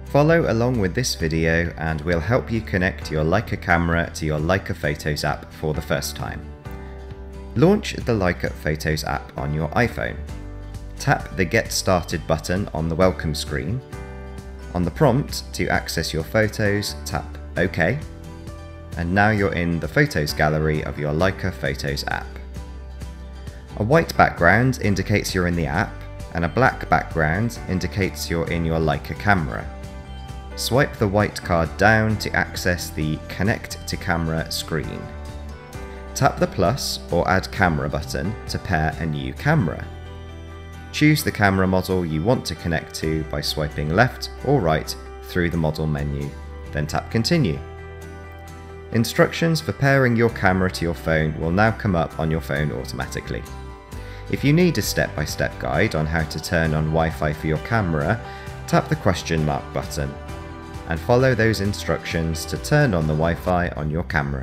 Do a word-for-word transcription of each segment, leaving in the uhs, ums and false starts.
Follow along with this video and we'll help you connect your Leica camera to your Leica Photos app for the first time. Launch the Leica Photos app on your iPhone. Tap the Get Started button on the welcome screen. On the prompt to access your photos, tap OK. And now you're in the Photos gallery of your Leica Photos app. A white background indicates you're in the app, and a black background indicates you're in your Leica camera. Swipe the white card down to access the Connect to Camera screen. Tap the plus or Add Camera button to pair a new camera. Choose the camera model you want to connect to by swiping left or right through the model menu, then tap Continue. Instructions for pairing your camera to your phone will now come up on your phone automatically. If you need a step-by-step guide on how to turn on Wi-Fi for your camera, tap the question mark button and follow those instructions to turn on the Wi-Fi on your camera.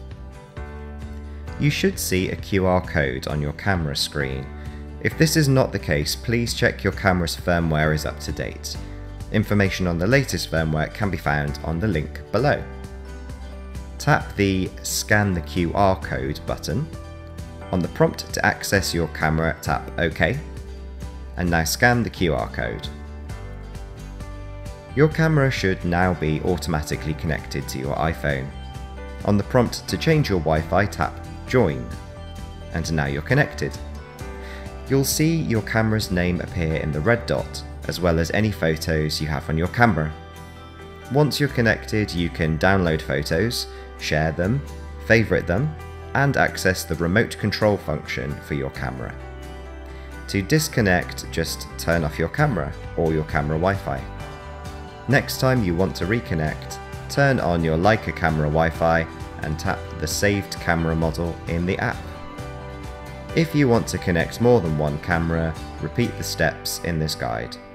You should see a Q R code on your camera screen. If this is not the case, please check your camera's firmware is up to date. Information on the latest firmware can be found on the link below. Tap the Scan the Q R code button. On the prompt to access your camera, tap OK. And now scan the Q R code. Your camera should now be automatically connected to your iPhone. On the prompt to change your Wi-Fi, tap Join. And now you're connected. You'll see your camera's name appear in the red dot, as well as any photos you have on your camera. Once you're connected, you can download photos, share them, favorite them, and access the remote control function for your camera. To disconnect, just turn off your camera or your camera Wi-Fi. Next time you want to reconnect, turn on your Leica camera Wi-Fi and tap the saved camera model in the app. If you want to connect more than one camera, repeat the steps in this guide.